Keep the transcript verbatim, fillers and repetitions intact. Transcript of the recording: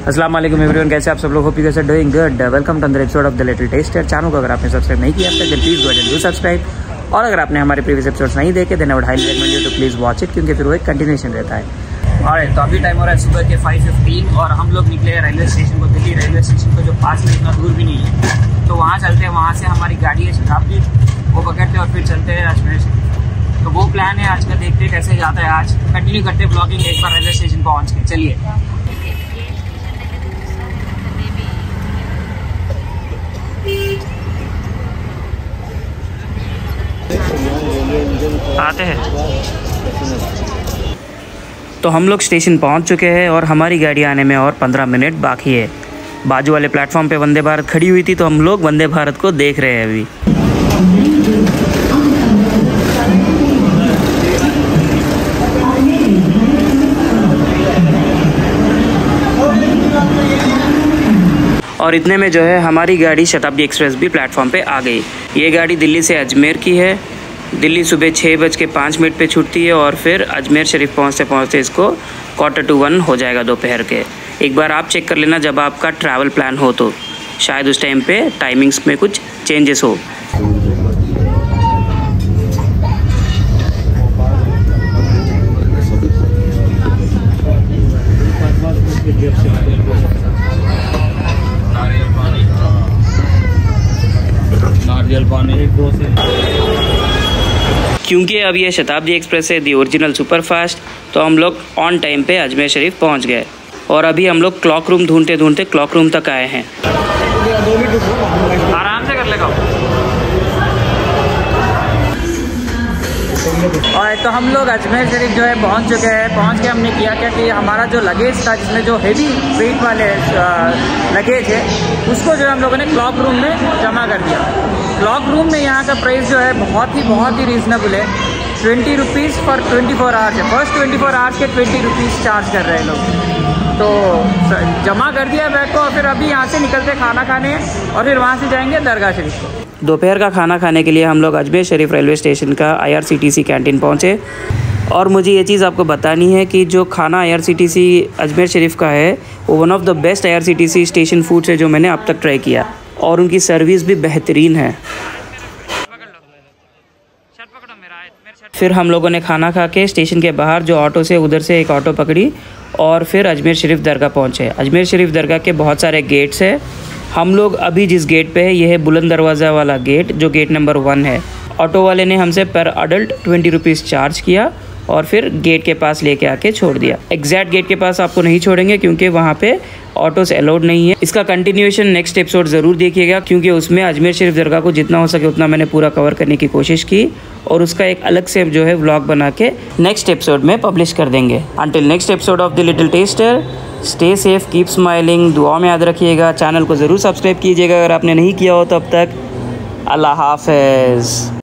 अस्सलाम वालेकुम एवरीवन, कैसे आप सब लोग? Hope you guys are doing good. Welcome to another episode of the little taster. Channel को अगर आपने सब्सक्राइब नहीं किया अब तक then please go and do subscribe. और अगर आपने हमारे प्रीवियस एपिसोड्स नहीं देखे then I would highly recommend you to please watch it, क्योंकि फिर वो एक कंटिन्यूएशन रहता है। और तो अभी टाइम हो रहा है सुबह के फाइव फिफ्टीन और हम लोग निकले हैं रेलवे स्टेशन को। दिल्ली रेलवे स्टेशन को जो पास में इतना दूर भी नहीं है, तो वहाँ चलते हैं। वहाँ से हमारी गाड़ी है शताब्दी, वो पकड़ते हैं और फिर चलते हैं अजमेर से। तो वो प्लान है आज का, देखते हैं कैसे जाता है। आज कंटिन्यू करते हैं ब्लॉगिंग एक बार रेलवे स्टेशन पहुँच के। चलिए आते हैं। तो हम लोग स्टेशन पहुंच चुके हैं और हमारी गाड़ी आने में और पंद्रह मिनट बाकी है। बाजू वाले प्लेटफॉर्म पे वंदे भारत खड़ी हुई थी, तो हम लोग वंदे भारत को देख रहे हैं अभी। और इतने में जो है हमारी गाड़ी शताब्दी एक्सप्रेस भी प्लेटफॉर्म पे आ गई। ये गाड़ी दिल्ली से अजमेर की है। दिल्ली सुबह छः बज के पाँच मिनट पर छूटती है और फिर अजमेर शरीफ पहुँचते पहुँचते इसको क्वार्टर टू वन हो जाएगा दोपहर के। एक बार आप चेक कर लेना जब आपका ट्रैवल प्लान हो, तो शायद उस टाइम पे टाइमिंग्स में कुछ चेंजेस हो। क्योंकि अब ये शताब्दी एक्सप्रेस है दी ओरिजिनल सुपरफास्ट, तो हम लोग ऑन टाइम पे अजमेर शरीफ पहुंच गए। और अभी हम लोग क्लॉक रूम ढूंढते ढूंढते क्लॉक रूम तक आए हैं। आराम से कर लेगा। और तो हम लोग अजमेर शरीफ जो है पहुंच चुके हैं। पहुंच के हमने किया क्या कि हमारा जो लगेज था, जिसमें जो हेवी वेट वाले लगेज है, उसको जो है हम लोगों ने क्लॉक रूम में जमा कर दिया। क्लॉक रूम में यहाँ का प्राइस जो है बहुत ही बहुत ही रीज़नेबल है। Twenty rupees for twenty four hours है। फर्स्ट ट्वेंटी फोर आवर्स के ट्वेंटी रुपीज़ चार्ज कर रहे हैं लोग। तो जमा कर दिया बैग को और फिर अभी यहाँ से निकलते खाना खाने और फिर वहाँ से जाएंगे दरगाह शरीफ को। दोपहर का खाना खाने के लिए हम लोग अजमेर शरीफ रेलवे स्टेशन का आईआरसीटीसी कैंटीन पहुँचे। और मुझे ये चीज़ आपको बतानी है कि जो खाना आईआरसीटीसी अजमेर शरीफ का है वो one of the best IRCTC station foods है जो मैंने अब तक ट्राई किया, और उनकी सर्विस भी बेहतरीन है। फिर हम लोगों ने खाना खा के स्टेशन के बाहर जो ऑटो से उधर से एक ऑटो पकड़ी और फिर अजमेर शरीफ दरगाह पहुँचे। अजमेर शरीफ दरगाह के बहुत सारे गेट्स हैं। हम लोग अभी जिस गेट पे है ये है बुलंद दरवाज़ा वाला गेट, जो गेट नंबर वन है। ऑटो वाले ने हमसे पर अडल्ट ट्वेंटी रुपीज़ चार्ज किया और फिर गेट के पास लेके आके छोड़ दिया। एग्जैक्ट गेट के पास आपको नहीं छोड़ेंगे क्योंकि वहाँ पे ऑटोस अलाउड नहीं है। इसका कंटिन्यूएशन नेक्स्ट एपिसोड ज़रूर देखिएगा, क्योंकि उसमें अजमेर शरीफ दरगाह को जितना हो सके उतना मैंने पूरा कवर करने की कोशिश की, और उसका एक अलग से जो है व्लॉग बना के नेक्स्ट एपिसोड में पब्लिश कर देंगे। Until next episode of the little taster, stay safe, keep smiling. दुआ में याद रखिएगा। चैनल को ज़रूर सब्सक्राइब कीजिएगा अगर आपने नहीं किया हो तो अब तक। अल्लाह हाफ़िज़।